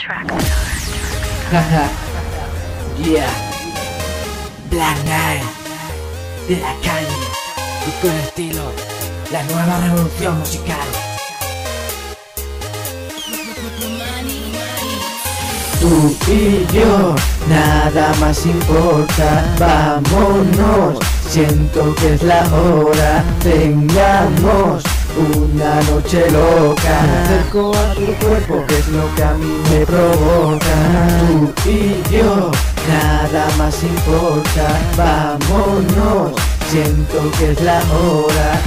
Haha, yeah, Black Knight de la calle y con estilo, la nueva revolución musical. Tú y yo, nada más importa, vámonos, siento que es la hora, tengamos una noche loca. Me acerco a tu cuerpo, que es lo que a mí me provoca. Tú y yo, nada más importa, vámonos, siento que es la hora,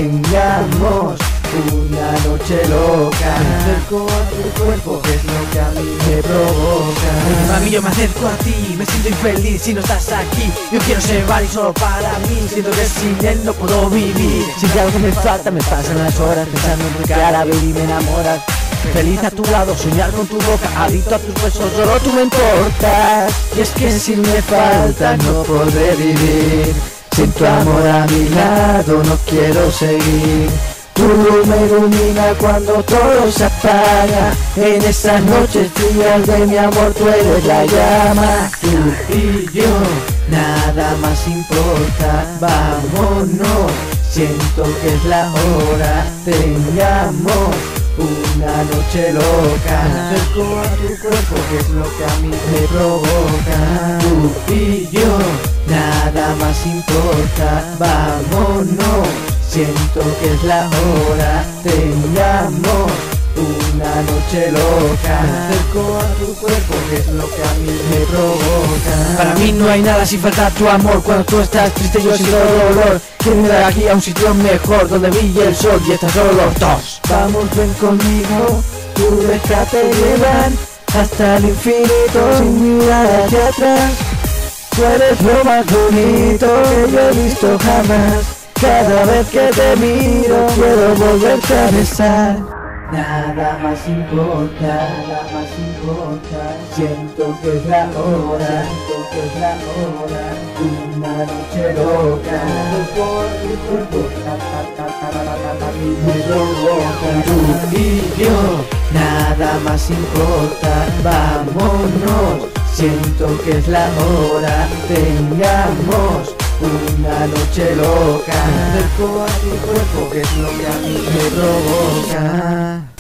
tengamos una noche loca. Me acerco a tu cuerpo, que es lo que a mí me provoca. Mami, yo me acerco a ti, me siento infeliz si no estás aquí. Yo quiero ser Bari solo para mí, siento que sin él no puedo vivir. Si algo me falta, me pasan las horas pensando en tu cara, baby, me enamoras. Feliz a tu lado, soñar con tu boca, adicto a tus besos, solo tú me importas. Y es que si me falta no podré vivir, sin tu amor a mi lado no quiero seguir. Tu luz me ilumina cuando todo se apaga, en esas noches frías de mi amor tú eres la llama. Tú y yo, nada más importa, vámonos, siento que es la hora, tengamos una noche loca. Me acerco a tu cuerpo, que es lo que a mí me provoca. Tú y yo, nada más importa, vámonos, siento que es la hora, tengamos una noche loca. Me acerco a tu cuerpo, que es lo que a mí me provoca. Para mí no hay nada sin falta tu amor. Cuando tú estás triste yo siento dolor. Quiero ir de aquí a un sitio mejor, donde brille el sol y están solo los dos. Vamos, ven conmigo, tú déjate llevar hasta el infinito, sin mirar hacia atrás. Tú eres lo más bonito que yo he visto jamás. Cada vez que te miro quiero volverte a besar. Nada más importa, nada más importa, siento que es la hora, siento que es la hora, una noche loca. Por mi cuerpo, me provoca. Tú y yo, nada más importa, vámonos, siento que es la hora, tengamos una noche loca. Me acerco a tu cuerpo, que es lo que a mí me provoca.